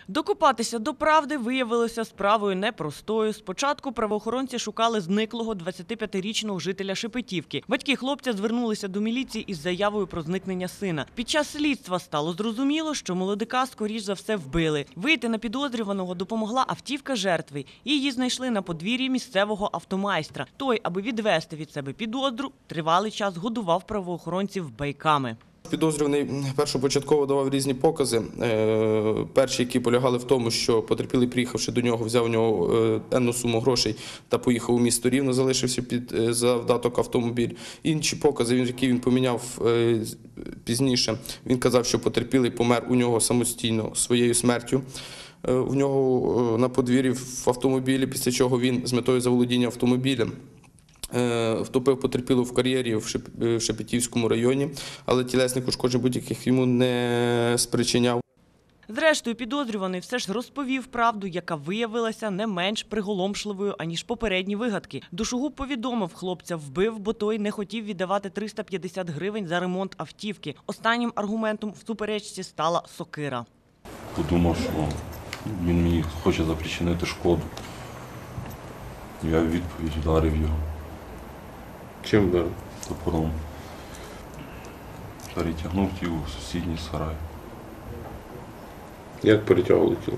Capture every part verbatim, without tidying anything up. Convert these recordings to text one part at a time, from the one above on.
Докопатися до правди виявилося справою непростою. Спочатку правоохоронці шукали зниклого двадцятип'ятирічного жителя Шепетівки. Батьки хлопця звернулися до міліції із заявою про зникнення сина. Під час слідства стало зрозуміло, що молодика, скоріш за все, вбили. Вийти на підозрюваного допомогла автівка жертви. Її знайшли на подвір'ї місцевого автомайстра. Той, аби відвести від себе підозру, тривалий час годував правоохоронців байками. Підозрюваний першопочатково давав різні покази. Перші, які полягали в тому, що потерпілий, приїхавши до нього, взяв у нього енну суму грошей та поїхав у місто Рівне, залишився під завдаток автомобіль. Інші покази, які він поміняв пізніше, він казав, що потерпілий помер у нього самостійно своєю смертю. У нього на подвір'ї в автомобілі, після чого він з метою заволодіння автомобілем втопив потерпілого в кар'єрі в Шепетівському районі, але тілесних ушкоджень будь-яких йому не спричиняв. Зрештою, підозрюваний все ж розповів правду, яка виявилася не менш приголомшливою, аніж попередні вигадки. Душогуб повідомив, хлопця вбив, бо той не хотів віддавати триста п'ятдесят гривень за ремонт автівки. Останнім аргументом в суперечці стала сокира. Подумав, що він мені хоче запричинити шкоду. Я в відповідь вдарив його. Чим вдарив? Топором. Перетягнув тіло в сусідній сарай. Як перетягували тіло?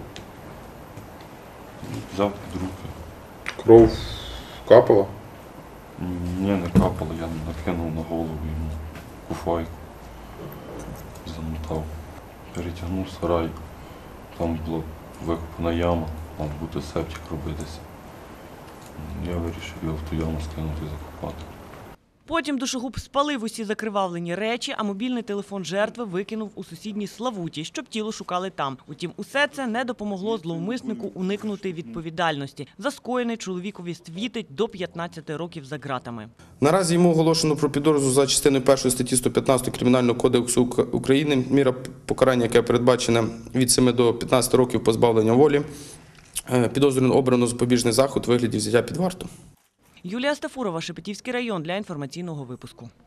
Взяв під руки. Кров капала? Ні, не капало, я накинув на голову йому куфайку. Замотав. Перетягнув сарай. Там була викопана яма, мав бути септик робитися. Я вирішив його в ту яму скинути і закопати. Потім душогуб спалив усі закривавлені речі, а мобільний телефон жертви викинув у сусідній Славуті, щоб тіло шукали там. Утім, усе це не допомогло зловмиснику уникнути відповідальності. За скоєне чоловікові світить до п'ятнадцяти років за ґратами. Наразі йому оголошено про підозру за частиною першої статті сто п'ятнадцять Кримінального кодексу України. Міра покарання, яке передбачена від семи до п'ятнадцяти років позбавлення волі. Підозрюваному обрано запобіжний захід у вигляді взяття під варту. Юлія Стафурова, Шепетівський район, для інформаційного випуску.